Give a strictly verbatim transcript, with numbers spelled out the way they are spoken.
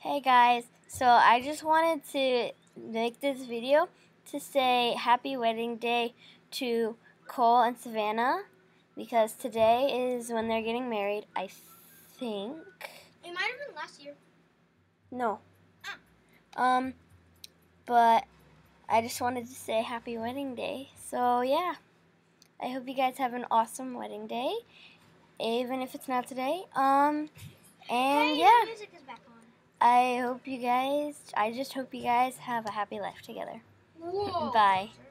Hey guys, so I just wanted to make this video to say happy wedding day to Cole and Savannah because today is when they're getting married, I think. It might have been last year. No. Ah. Um, but I just wanted to say happy wedding day. So yeah, I hope you guys have an awesome wedding day, even if it's not today. Um, and Hey, yeah. the music is back on. I hope you guys, I just hope you guys have a happy life together. Whoa. Bye.